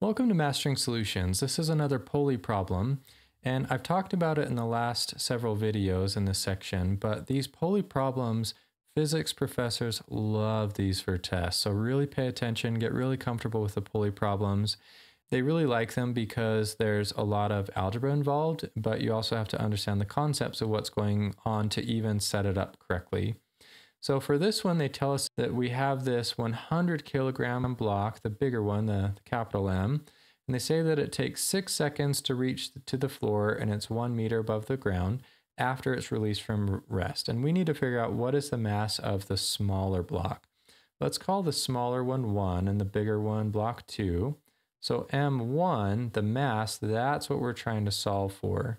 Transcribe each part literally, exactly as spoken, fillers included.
Welcome to Mastering Solutions. This is another pulley problem, and I've talked about it in the last several videos in this section, but these pulley problems, physics professors love these for tests. So really pay attention, get really comfortable with the pulley problems. They really like them because there's a lot of algebra involved, but you also have to understand the concepts of what's going on to even set it up correctly. So for this one, they tell us that we have this one hundred kilogram block, the bigger one, the, the capital M, and they say that it takes six seconds to reach to the floor and it's one meter above the ground after it's released from rest. And we need to figure out what is the mass of the smaller block. Let's call the smaller one one and the bigger one block two. So M one, the mass, that's what we're trying to solve for.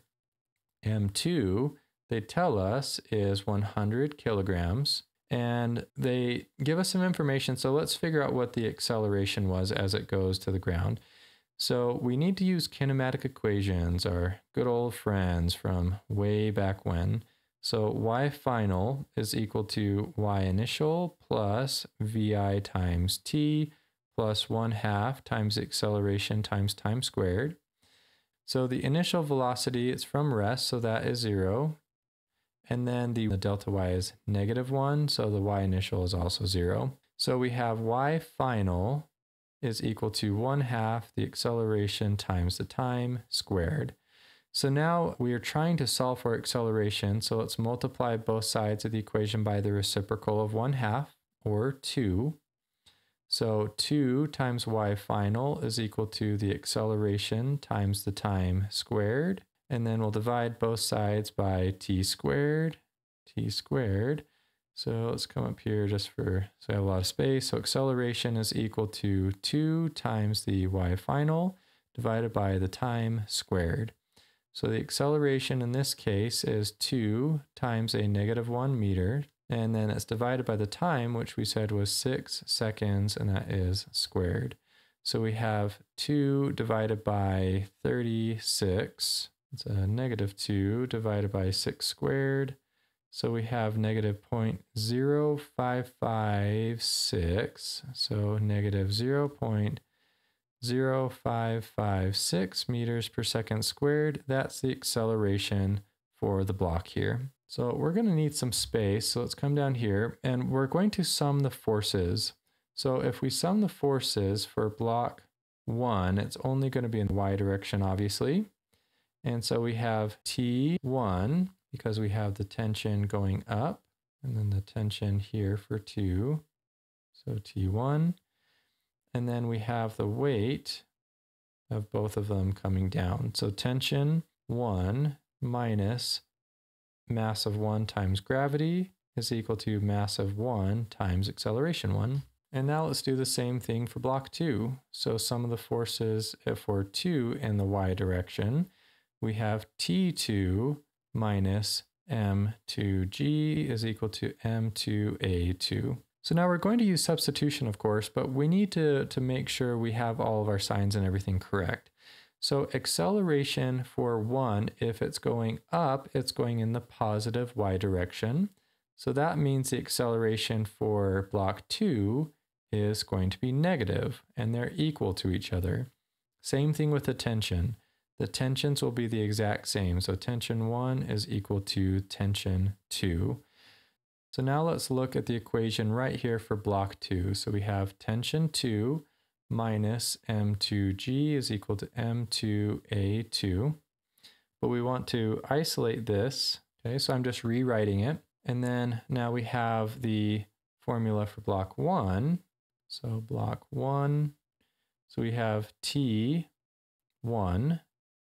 M two, they tell us, is one hundred kilograms. And they give us some information, so let's figure out what the acceleration was as it goes to the ground. So we need to use kinematic equations, our good old friends from way back when. So y final is equal to y initial plus vi times t plus one half times the acceleration times time squared. So the initial velocity is from rest, so that is zero. And then the, the delta y is negative one, so the y initial is also zero. So we have y final is equal to one half the acceleration times the time squared. So now we are trying to solve for acceleration, so let's multiply both sides of the equation by the reciprocal of one half, or two. So two times y final is equal to the acceleration times the time squared. And then we'll divide both sides by t squared, t squared. So let's come up here just for, so I have a lot of space. So acceleration is equal to two times the y final divided by the time squared. So the acceleration in this case is two times a negative one meter. And then it's divided by the time, which we said was six seconds, and that is squared. So we have two divided by thirty-six. It's a negative two divided by six squared. So we have negative zero point zero five five six. So negative zero point zero five five six meters per second squared. That's the acceleration for the block here. So we're going to need some space. So let's come down here and we're going to sum the forces. So if we sum the forces for block one, it's only going to be in the y direction, obviously. And so we have T one, because we have the tension going up, and then the tension here for two, so T one. And then we have the weight of both of them coming down. So tension one minus mass of one times gravity is equal to mass of one times acceleration one. And now let's do the same thing for block two. So sum of the forces for two in the y direction. We have T two minus M two G is equal to M two A two. So now we're going to use substitution, of course, but we need to, to make sure we have all of our signs and everything correct. So acceleration for one, if it's going up, it's going in the positive y direction. So that means the acceleration for block two is going to be negative, and they're equal to each other. Same thing with the tension. The tensions will be the exact same. So tension one is equal to tension two. So now let's look at the equation right here for block two. So we have tension two minus M two G is equal to M two A two. But we want to isolate this. Okay, so I'm just rewriting it. And then now we have the formula for block one. So block one. So we have T one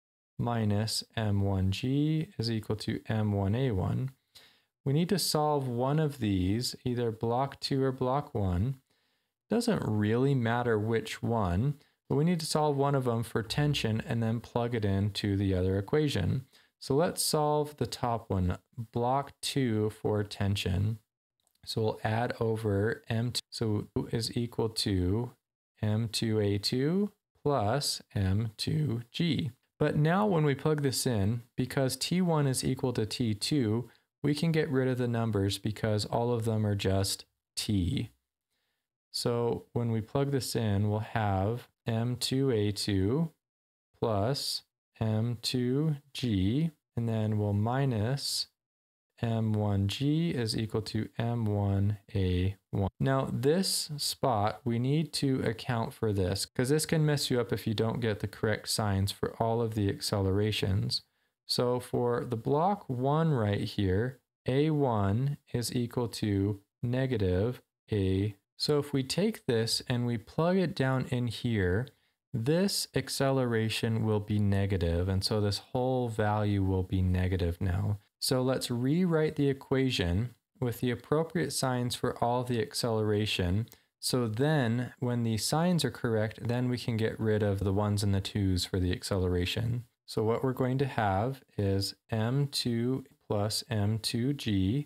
minus M one G is equal to M one A one. We need to solve one of these, either block two or block one. Doesn't really matter which one, but we need to solve one of them for tension and then plug it into the other equation. So let's solve the top one, block two for tension. So we'll add over M two, so is equal to M two A two plus M two G. But now when we plug this in, because T one is equal to T two, we can get rid of the numbers because all of them are just T. So when we plug this in, we'll have M two A two plus M two G, and then we'll minus M one G is equal to M one A one. Now this spot, we need to account for this because this can mess you up if you don't get the correct signs for all of the accelerations. So for the block one right here, A one is equal to negative A. So if we take this and we plug it down in here, this acceleration will be negative, and so this whole value will be negative now. So let's rewrite the equation with the appropriate signs for all the acceleration. So then when the signs are correct, then we can get rid of the ones and the twos for the acceleration. So what we're going to have is M two plus M two G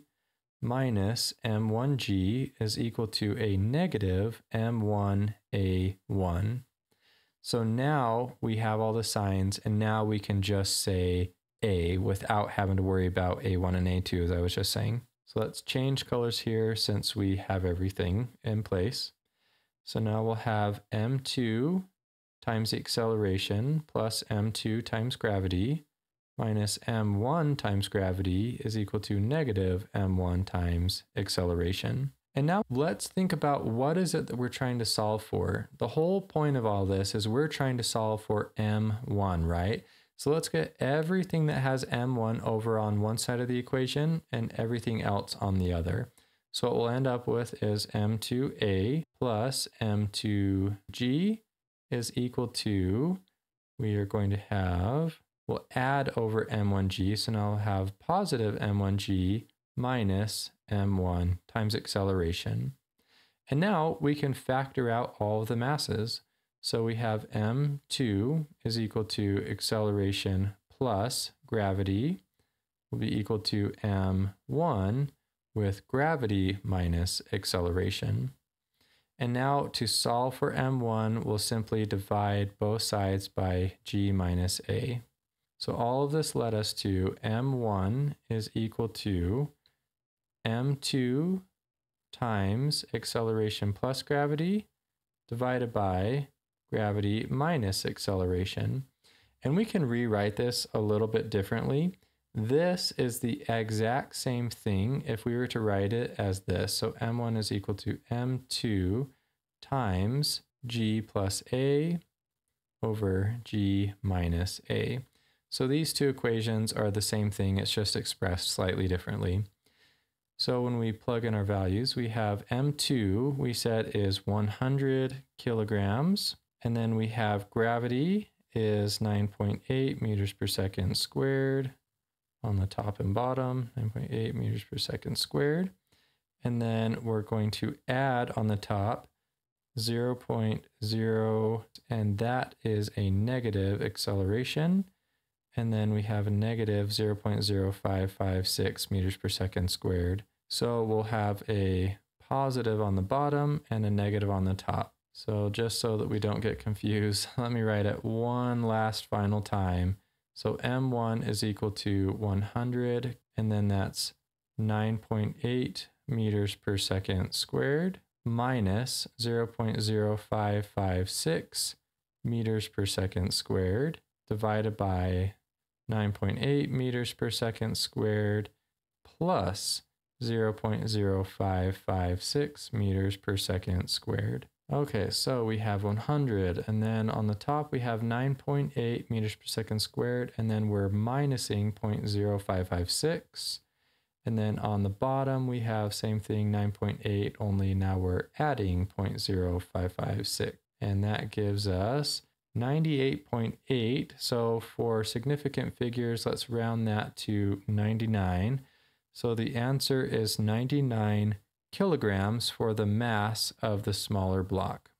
minus M one G is equal to a negative M one A one. So now we have all the signs, and now we can just say A without having to worry about A one and A two, as I was just saying. So let's change colors here since we have everything in place. So now we'll have M two times the acceleration plus M two times gravity minus M one times gravity is equal to negative M one times acceleration. And now let's think about what is it that we're trying to solve for. The whole point of all this is we're trying to solve for M one, right? So let's get everything that has M one over on one side of the equation and everything else on the other. So what we'll end up with is M two A plus M two G is equal to, we are going to have, we'll add over M one G, so now we'll have positive M one G minus M one times acceleration. And now we can factor out all of the masses. So we have M two is equal to acceleration plus gravity will be equal to M one with gravity minus acceleration. And now to solve for M one, we'll simply divide both sides by G minus A. So all of this led us to M one is equal to M two times acceleration plus gravity divided by gravity minus acceleration. And we can rewrite this a little bit differently. This is the exact same thing if we were to write it as this. So M one is equal to M two times G plus A over G minus A. So these two equations are the same thing, it's just expressed slightly differently. So when we plug in our values, we have M two, we said is one hundred kilograms, and then we have gravity is nine point eight meters per second squared on the top and bottom, nine point eight meters per second squared. And then we're going to add on the top zero point zero, and that is a negative acceleration. And then we have a negative zero point zero five five six meters per second squared. So we'll have a positive on the bottom and a negative on the top. So just so that we don't get confused, let me write it one last final time. So M one is equal to one hundred, and then that's nine point eight meters per second squared minus zero point zero five five six meters per second squared divided by nine point eight meters per second squared plus zero point zero five five six meters per second squared. Okay, so we have one hundred, and then on the top we have nine point eight meters per second squared, and then we're minusing zero point zero five five six. And then on the bottom we have same thing, nine point eight, only now we're adding zero point zero five five six. And that gives us ninety-eight point eight. So for significant figures, let's round that to ninety-nine. So the answer is ninety-nine kilograms for the mass of the smaller block.